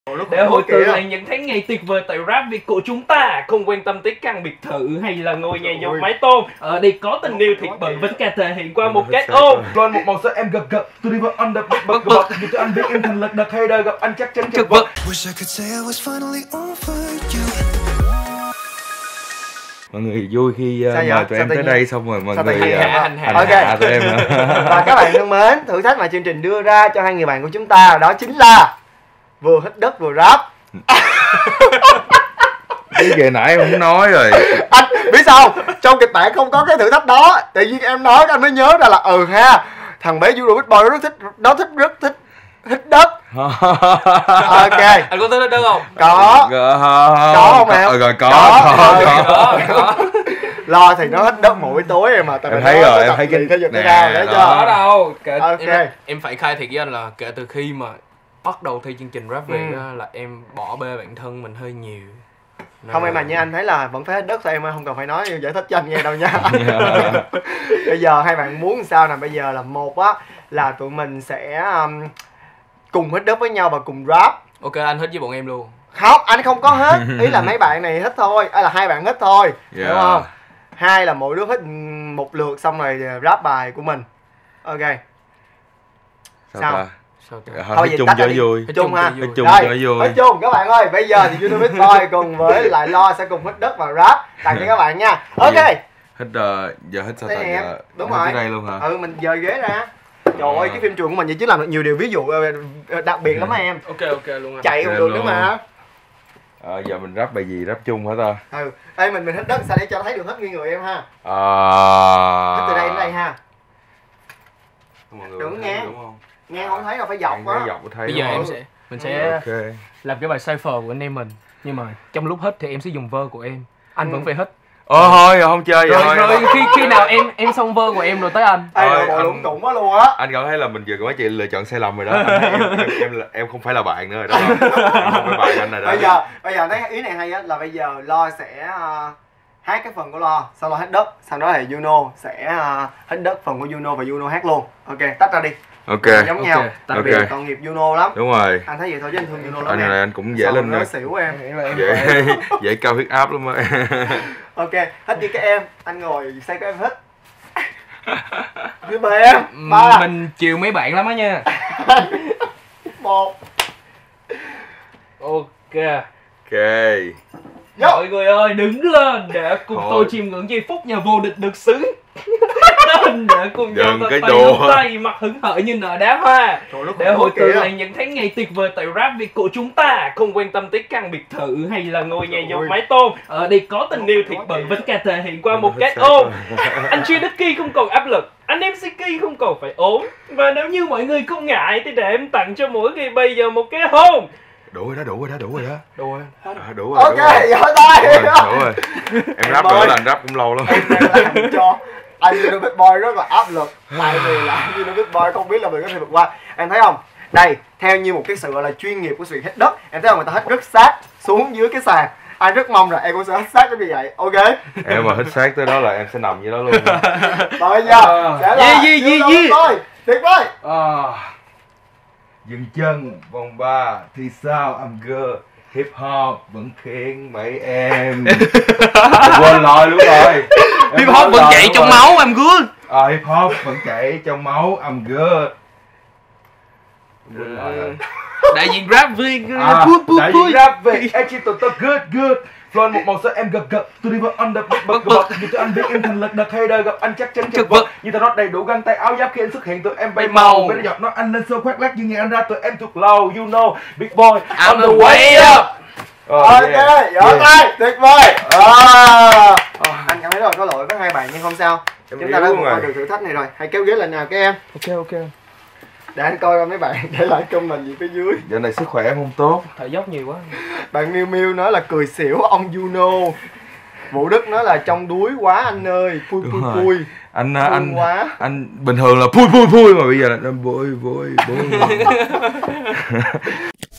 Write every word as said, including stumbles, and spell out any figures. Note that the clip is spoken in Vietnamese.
Để hồi tưởng lại những tháng ngày tuyệt vời tại Rap Việt của chúng ta, không quan tâm tới căn biệt thự hay là ngôi nhà dọc mái tôn. Ở đây có tình yêu thiệt bận vẫn cả thể hiện qua một cái ôm. Loan một màu sắc em gật gật, tôi đi vào ăn đập bật bật bật. Vì tôi anh biết em thành lật đật hay đời gặp anh chắc chắn chật vật. Mọi người vui khi uh, mời tụi em tới đây xong rồi mọi người hành hạ, hành hạ. hành hạ tụi em. Và các bạn thân mến, thử thách mà chương trình đưa ra cho hai người bạn của chúng ta đó chính là vừa hít đất vừa rap. Cái về nãy em không nói rồi. Anh biết sao không? Trong kịch bản không có cái thử thách đó, tự nhiên em nói anh mới nhớ ra là ừ ha, thằng bé Judo Big Boy nó rất thích, nó thích rất thích hít đất. Ok. Anh có thích hít đất không? Có. Có không em? Rồi có, có, có, có, có. Lo thì nó hít đất mỗi tối em mà. Em thấy rồi, em thấy cái thể dục thể thao đấy Đó cho. đâu. Kể, Ok. em, em phải khai thiệt với anh là kể từ khi mà bắt đầu thi chương trình Rap Việt Ừ. á, là em bỏ bê bản thân mình hơi nhiều. Nên Không là- em mà như anh thấy là vẫn phải hết đất thôi em ơi, không cần phải nói giải thích cho anh nghe đâu nha. Bây giờ hai bạn muốn sao nè, bây giờ là một á là tụi mình sẽ um, cùng hít đất với nhau và cùng rap. Ok, anh hít với bọn em luôn. Không, anh không có hết, ý là mấy bạn này hít thôi, hay là hai bạn hít thôi, Yeah. hiểu không? Hai là mỗi đứa hít một lượt xong rồi rap bài của mình. Ok. Sao Sao? ta? Sao ta? Thôi Thôi hít vậy chung tách cho ra đi. vui. Hít chung ha. Hít chung Đây, cho vui. hít chung các bạn ơi, bây giờ thì YouTube Big Boy cùng với lại Lo sẽ cùng hít đất và rap tặng cho các bạn nha. Ok. Hít uh, giờ hít sao ta? Đây nè, Giờ đúng hít rồi. tới đây luôn hả? Ừ, mình dời ghế ra. Trời ơi, cái phim trường của mình vậy chứ làm được nhiều điều ví dụ ờ, đặc biệt lắm á em. Ok ok luôn anh. Chạy cũng Ok được luôn. nữa mà. Ờ, giờ mình rap bài gì? Rap chung hả ta? Ừ, ê mình mình hít đất sao để cho thấy được hết nguyên người em ha. À... Hít từ đây đến đây ha. Mọi người Đừng thấy nghe. đúng không? Nghe không thấy đâu phải dọc Em thấy á. dọc thấy Bây giờ đúng em không? sẽ mình sẽ Ok. làm cái bài cipher của anh em mình, nhưng mà trong lúc hít thì em sẽ dùng vơ của em, anh Ừ. vẫn phải hít. Ờ thôi rồi không chơi vậy Rồi thôi. rồi khi khi nào em em xong vơ của em rồi tới anh. Ê Thôi, nội bộ anh- lủng củng quá luôn á. Anh cảm thấy là mình vừa có chị lựa chọn sai lầm rồi đó. Anh thấy em, em, em, là- em không phải là bạn nữa rồi đó. Em không phải bạn anh rồi đó. Bây giờ bây giờ thấy ý này hay á, là bây giờ Lo sẽ uh, hát cái phần của Lo, sau Lo hát đất, sau đó thì Juno sẽ uh, hát đất phần của Juno và Juno hát luôn. Ok, tách ra đi. Ok. Giống Ok, nhau. tách Đặc biệt. biệt tội nghiệp Juno lắm. Đúng rồi. Anh thấy vậy thôi chứ anh thương Juno lắm Anh em. này anh cũng dễ Sao lên nó xỉu em. dễ dễ cao huyết áp lắm á. Ok, hết đi các em, anh ngồi xe các em hết. Thứ ba em, ba, Mình chiều mấy bạn lắm á nha. một, Ok. Ok. vô. Mọi người ơi, đứng lên để cùng Thôi. tôi chiêm ngưỡng giây phút nhà vô địch được xứng. Lên để cùng nhau Đừng tay cái tay đùa. nắm tay, mặt hứng hở như nở đá hoa. Trời đất Để ơi, hồi kìa. tưởng lại những tháng ngày tuyệt vời tại Rap Việt của chúng ta, không quan tâm tới căn biệt thự hay là ngôi nhà dọc Ôi. mái tôn. Ở đây có tình yêu thiệt bận vẫn cả thể hiện qua một cái ôm. Anh Chia Đức Kỳ không còn áp lực, anh em xê Kỳ không còn phải ốm. Và nếu như mọi người không ngại thì để em tặng cho mỗi người bây giờ một cái hôn. Đủ rồi đó, đủ rồi đó, đủ rồi đó. Đùa. À, đủ rồi. Ok, đủ rồi. giơ tay. Đủ rồi, đủ rồi. Em Em rap ơi. nữa là anh rap cũng lâu lắm. Em đang làm cho anh Juno Big Boy rất là áp lực. Tại vì là anh Juno Big Boy không biết là mình có thể vượt qua. Em thấy không? Đây, theo như một cái sự gọi là chuyên nghiệp của sự hít đất, em thấy không, người ta hít rất sát xuống dưới cái sàn. Anh rất mong là em cũng sẽ hít sát như vậy. Ok. Em mà hít sát tới đó là em sẽ nằm dưới đó luôn. Rồi bây giờ sẽ là Yeah, yeah, yeah, Juno Big Boy. Tuyệt vời. À, dừng chân vòng ba thì sao I'm good. Hip hop vẫn khiến mấy em quên lời luôn rồi. Em Hip hop quên vẫn lời chạy luôn trong rồi. máu em good. À, hip hop vẫn chạy trong máu I'm good. Quên lời rồi. Đại diện Rap Việt. À, Pui, pui, đại pui. diện rap về anh chỉ tụi tôi good good. Flow một màu sắc em gật gật, tôi đi vào ăn đập bật bật bật. Vì tôi anh biết em thành lật đật hay đời gặp anh chắc chắn chật vật. Như tao nói đầy đủ găng tay áo giáp khi anh xuất hiện tụi em bay màu. Với giọt nó anh lên show khoác lác như nghe anh ra tụi em thuộc lầu. You know, big boy I'm the way up. Ok, giơ tay. Tuyệt vời. À. Anh cảm thấy rồi, có lỗi với hai bạn nhưng không sao. Em Chúng ta yếu đã luôn vượt qua rồi. được thử thách này rồi. Hãy kéo ghế lên nào các em. Ok ok. Để anh coi coi mấy bạn để lại comment gì phía dưới. Giờ này sức khỏe em không tốt. Thở dốc nhiều quá. Bạn Miu Miu nói là cười xỉu ông Juno. Vũ Đức nói là trong đuối quá anh ơi. Pui Đúng pui rồi. pui. Anh Thương anh quá. anh bình thường là pui pui pui mà bây giờ là vui vui vui.